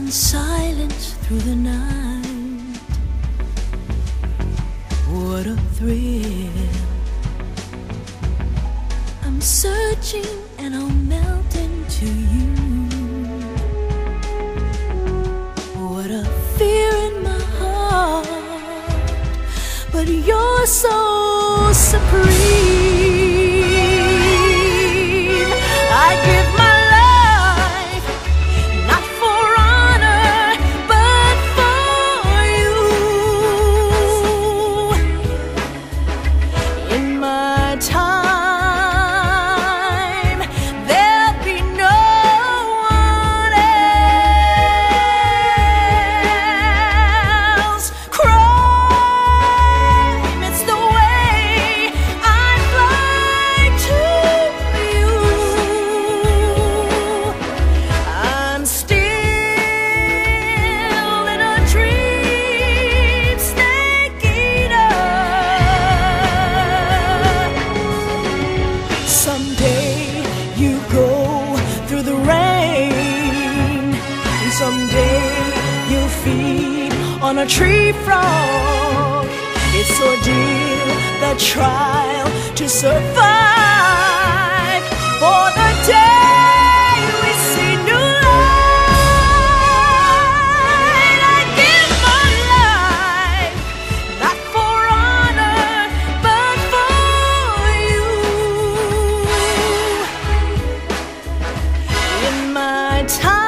in silence through the night. What a thrill. I'm searching and I'll melt into you. What a fear in my heart, but you're so supreme. I give my life, not for honor, but for you. In my time, there'll be no one else. Crime, it's the way I fly to you. I'm still in a dream, snake eater. Someday you go through the rain, and someday you'll feed on a tree frog. It's ordeal, the trial to survive, for the day we see new light. I give my life, not for honor, but for you. In my time,